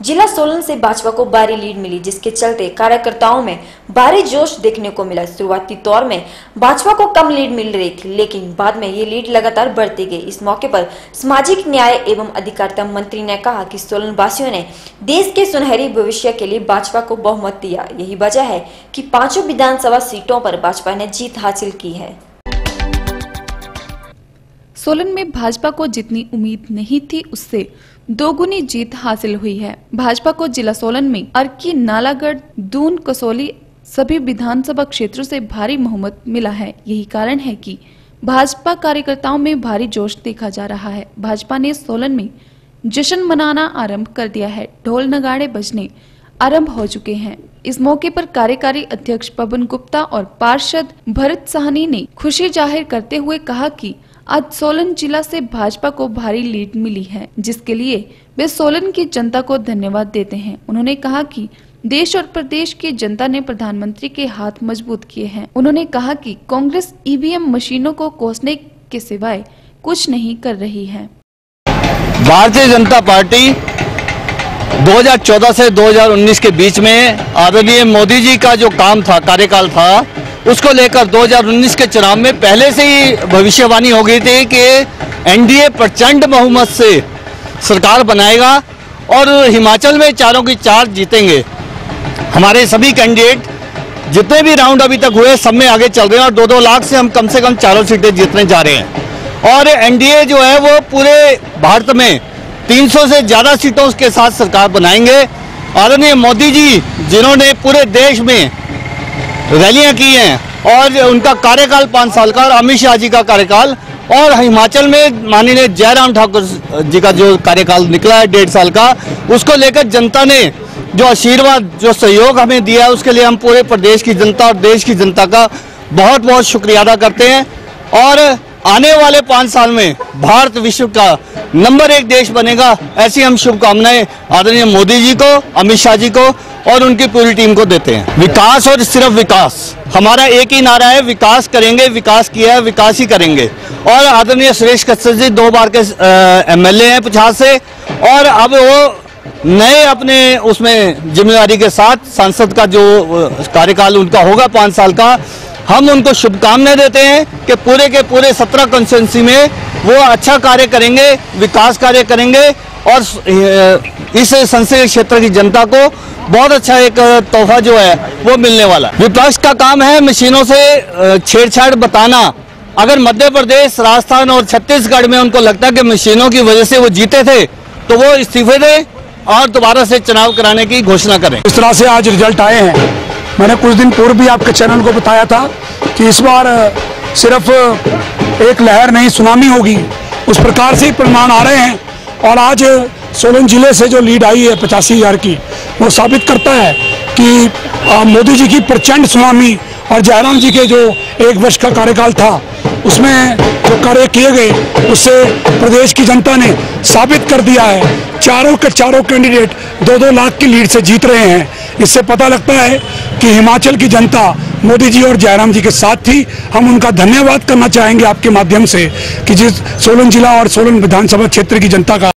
जिला सोलन से भाजपा को भारी लीड मिली, जिसके चलते कार्यकर्ताओं में भारी जोश देखने को मिला। शुरुआती दौर में भाजपा को कम लीड मिल रही थी, लेकिन बाद में ये लीड लगातार बढ़ती गई। इस मौके पर सामाजिक न्याय एवं अधिकारिता मंत्री ने कहा कि सोलन वासियों ने देश के सुनहरी भविष्य के लिए भाजपा को बहुमत दिया। यही वजह है कि 5 विधानसभा सीटों पर भाजपा ने जीत हासिल की है। सोलन में भाजपा को जितनी उम्मीद नहीं थी, उससे दोगुनी जीत हासिल हुई है। भाजपा को जिला सोलन में अर्की, नालागढ़, दून, कसौली सभी विधानसभा क्षेत्रों से भारी बहुमत मिला है। यही कारण है कि भाजपा कार्यकर्ताओं में भारी जोश देखा जा रहा है। भाजपा ने सोलन में जश्न मनाना आरंभ कर दिया है। ढोल नगाड़े बजने आरंभ हो चुके हैं। इस मौके पर कार्यकारी अध्यक्ष पवन गुप्ता और पार्षद भरत साहनी ने खुशी जाहिर करते हुए कहा कि आज सोलन जिला से भाजपा को भारी लीड मिली है, जिसके लिए वे सोलन की जनता को धन्यवाद देते हैं। उन्होंने कहा कि देश और प्रदेश की जनता ने प्रधानमंत्री के हाथ मजबूत किए हैं। उन्होंने कहा कि कांग्रेस ईवीएम मशीनों को कोसने के सिवाय कुछ नहीं कर रही है। भारतीय जनता पार्टी 2014 से 2019 के बीच में आदरणीय मोदी जी का जो काम था, कार्यकाल था, उसको लेकर 2019 के चुनाव में पहले से ही भविष्यवाणी हो गई थी कि एनडीए प्रचंड बहुमत से सरकार बनाएगा और हिमाचल में 4 की 4 जीतेंगे। हमारे सभी कैंडिडेट जितने भी राउंड अभी तक हुए, सब में आगे चल रहे हैं और 2-2 लाख से हम कम 4 सीटें जीतने जा रहे हैं। और एनडीए जो है वो पूरे भारत में 300 से ज़्यादा सीटों के साथ सरकार बनाएंगे। आदरणीय मोदी जी जिन्होंने पूरे देश में रैलियां की हैं और उनका कार्यकाल 5 साल का, और अमित शाह जी का कार्यकाल, और हिमाचल में माननीय जयराम ठाकुर जी का जो कार्यकाल निकला है 1.5 साल का, उसको लेकर जनता ने जो आशीर्वाद, जो सहयोग हमें दिया है, उसके लिए हम पूरे प्रदेश की जनता और देश की जनता का बहुत बहुत शुक्रिया अदा करते हैं। और आने वाले 5 साल में भारत विश्व का नंबर 1 देश बनेगा, ऐसी हम शुभकामनाएं आदरणीय मोदी जी को, अमित शाह जी को और उनकी पूरी टीम को देते हैं। विकास और सिर्फ विकास, हमारा एक ही नारा है, विकास करेंगे, विकास किया है, विकास ही करेंगे। और आदरणीय सुरेश कश्यप जी 2 बार के एमएलए हैं 50 से, और अब वो नए अपने उसमें जिम्मेदारी के साथ सांसद का जो कार्यकाल उनका होगा 5 साल का, हम उनको शुभकामनाएं देते हैं कि पूरे के पूरे 17 कॉन्स्टिट्यूंसी में वो अच्छा कार्य करेंगे, विकास कार्य करेंगे और इस संसदीय क्षेत्र की जनता को बहुत अच्छा एक तोहफा जो है वो मिलने वाला। विपक्ष का काम है मशीनों से छेड़छाड़ बताना। अगर मध्य प्रदेश, राजस्थान और छत्तीसगढ़ में उनको लगता है कि मशीनों की वजह से वो जीते थे, तो वो इस्तीफे दें और दोबारा से चुनाव कराने की घोषणा करें। इस तरह से आज रिजल्ट आए हैं। मैंने कुछ दिन पूर्व भी आपके चैनल को बताया था कि इस बार सिर्फ एक लहर नहीं, सुनामी होगी। उस प्रकार से ही परिणाम आ रहे हैं। और आज सोलन जिले से जो लीड आई है 85,000 की, वो साबित करता है कि मोदी जी की प्रचंड सुनामी और जयराम जी के जो 1 वर्ष का कार्यकाल था, उसमें जो कार्य किए गए, उससे प्रदेश की जनता ने साबित कर दिया है। 4 के 4 कैंडिडेट 2-2 लाख की लीड से जीत रहे हैं। इससे पता लगता है कि हिमाचल की जनता मोदी जी और जयराम जी के साथ थी। हम उनका धन्यवाद करना चाहेंगे आपके माध्यम से कि जिस सोलन जिला और सोलन विधानसभा क्षेत्र की जनता का